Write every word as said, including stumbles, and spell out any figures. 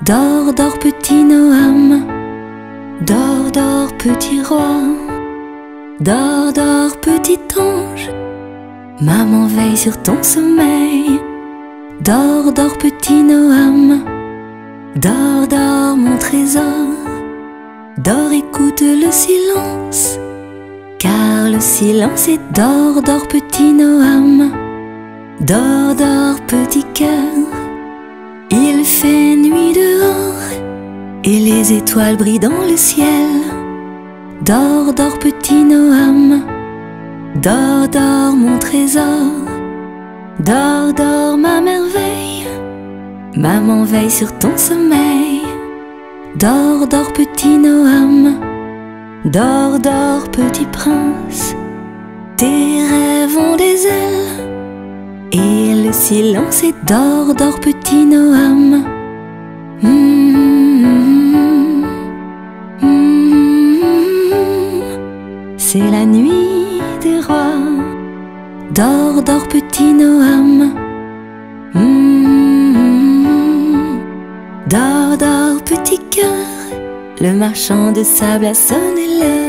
Dors, dors, petit Noam. Dors, dors, petit roi. Dors, dors, petit ange. Maman veille sur ton sommeil. Dors, dors, petit Noam. Dors, dors, mon trésor. Dors, écoute le silence, car le silence est dors, dors, petit Noam. Dors, dors, petit cœur. Il fait nuit dehors et les étoiles brillent dans le ciel. Dors, dors, petit Noam. Dors, dors, mon trésor. Dors, dors, ma merveille. Maman veille sur ton sommeil. Dors, dors, petit Noam. Dors, dors, petit prince. Tes rêves ont des ailes et le silence est dors, dors, petit Noam. Mmh, mmh, mmh. C'est la nuit des rois. Dors, dors, petit Noam. Mmh. Dors, dors, petit cœur. Le marchand de sable a sonné l'heure.